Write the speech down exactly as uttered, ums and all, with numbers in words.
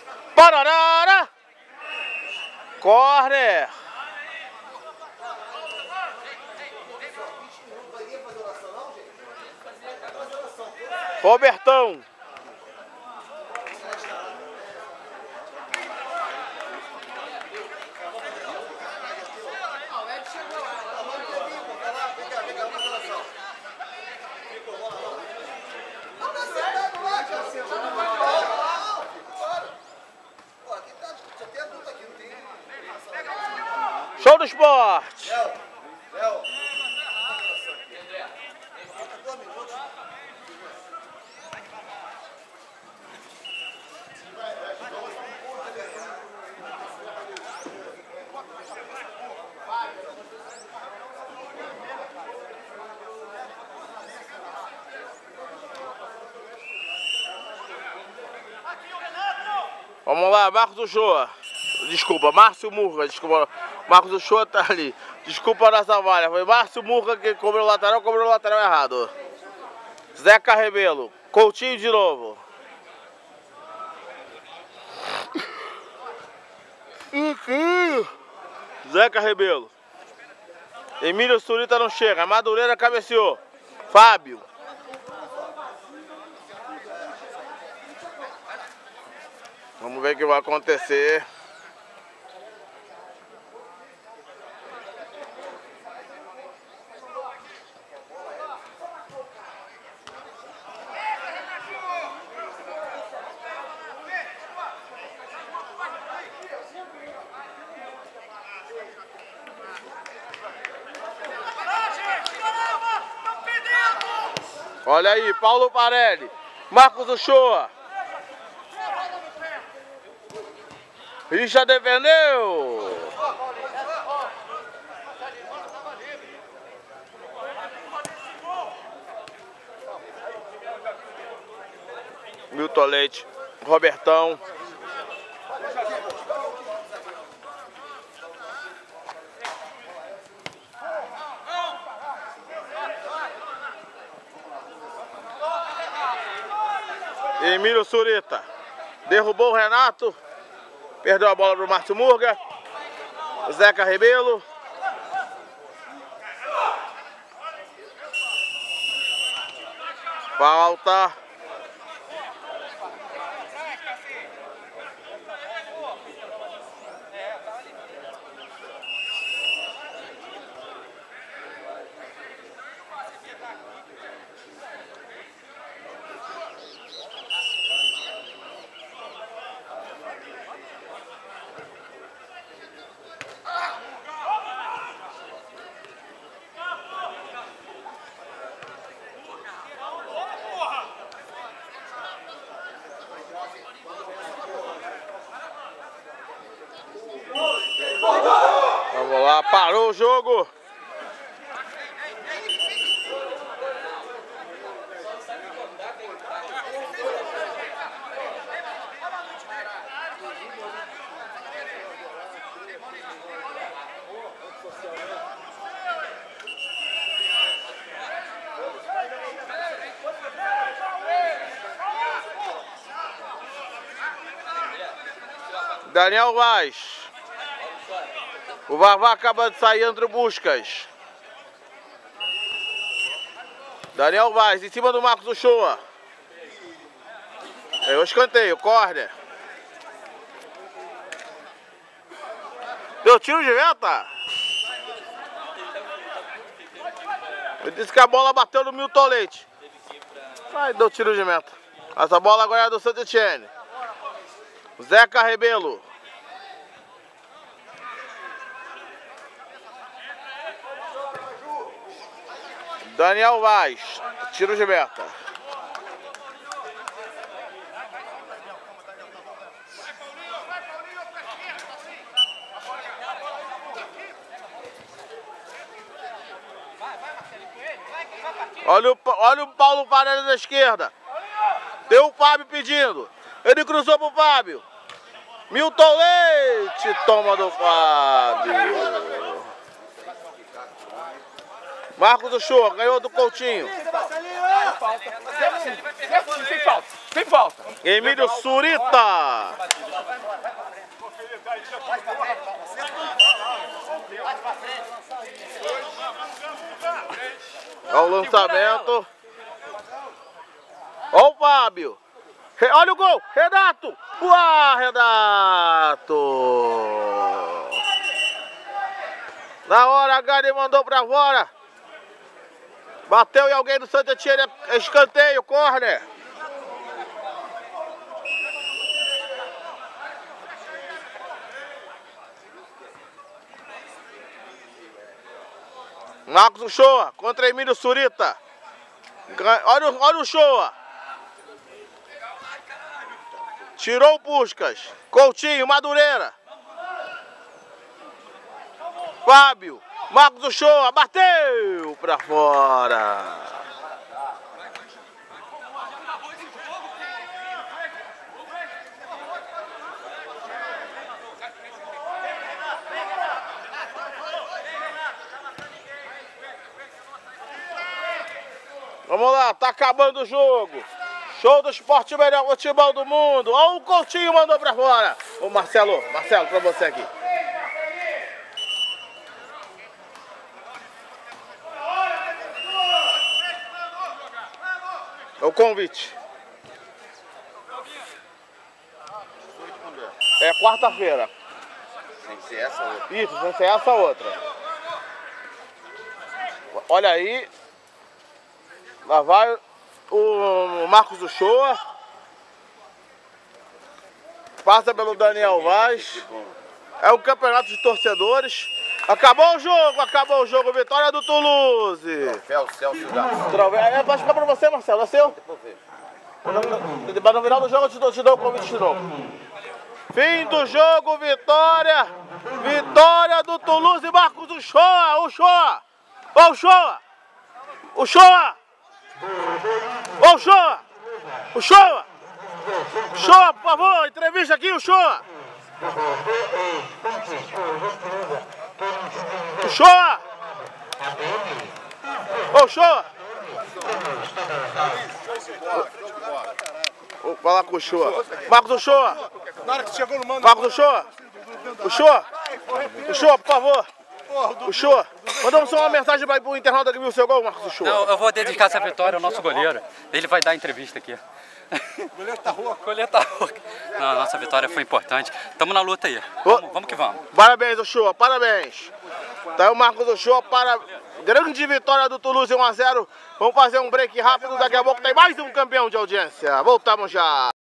Pararara! Corner! Robertão! Show do esporte! Vamos lá, Marcos Uchoa. Desculpa, Márcio Murga, desculpa. Marcos Uchoa tá ali. Desculpa a nossa valha. Foi Márcio Murga que cobrou o lateral, cobrou o lateral errado. Zeca Rebelo. Coutinho de novo. Zeca Rebelo. Emílio Surita não chega. Madureira cabeceou. Fábio. Vamos ver o que vai acontecer. Olha aí, Paulo Parelli, Marcos Uchoa. Richard defendeu. Milton Leite, Robertão. Emílio Surita. Derrubou o Renato. Perdeu a bola para o Márcio Murga. Zeca Rebelo. Falta. Vamos lá, parou o jogo. Daniel Vaz. O Vavá acaba de sair, André Buscas. Daniel Vaz, em cima do Marcos Uchoa. É o escanteio, corner. Deu tiro de meta. Ele disse que a bola bateu no Milton Leite. Mas deu tiro de meta. Essa bola agora é do Santo Etienne. Zeca Rebelo. Daniel Vaz, tiro de meta. Olha o, olha o Paulo Parelli da esquerda. Tem o Fábio pedindo. Ele cruzou pro Fábio. Milton Leite toma do Fábio. Marcos Uchoa ganhou do Coutinho. Sem falta. Sem falta. Emílio Surita. Olha o lançamento. Olha o Fábio. Olha o gol. Renato. Uau, Renato. Na hora, a Gary mandou pra fora. Bateu em alguém do Santa Tia. Escanteio, córner. Marcos Uchoa contra Emílio Surita. Olha, olha o Uchoa. Tirou o Puskas. Coutinho, Madureira. Fábio. Marcos Uchoa. Bateu pra fora. Vamos lá, tá acabando o jogo. Show do esporte, melhor futebol do mundo. Olha o Coutinho, mandou pra fora. Ô Marcelo, Marcelo, pra você aqui. É o convite. É quarta-feira. Tem que ser essa outra. Isso, tem que ser essa outra. Olha aí. Lá vai o Marcos Uchoa. Passa pelo Daniel Vaz. É o campeonato de torcedores. Acabou o jogo, acabou o jogo. Vitória do Toulouse. Troféu Celso da. É, vai ficar pra você, Marcelo. É seu? Mas no final do jogo eu te dou, te dou o convite de novo. Fim do jogo, vitória. Vitória do Toulouse. Marcos Uchoa. Uchoa. Ô, Uchoa. Uchoa. Ô, Uchoa! Uchoa! Uchoa, por favor, entrevista aqui, Uchoa! Uchoa! Ô, Uchoa! Vou falar com o Uchoa. Marcos Uchoa! Marcos Uchoa! Uchoa! Uchoa, por favor! Uchoa, mandamos só uma mensagem para o internauta que viu o seu gol, Marcos Uchoa. Não, eu vou dedicar essa vitória ao nosso goleiro. Ele vai dar entrevista aqui. O goleiro tá rouco. O goleiro tá rouco. Não, a nossa vitória foi importante. Tamo na luta aí. Vamos, vamos que vamos. Parabéns, Uchoa, parabéns. Tá aí o Marcos Uchoa para grande vitória do Toulouse um a zero. Vamos fazer um break rápido, daqui a pouco tem mais um campeão de audiência. Voltamos já.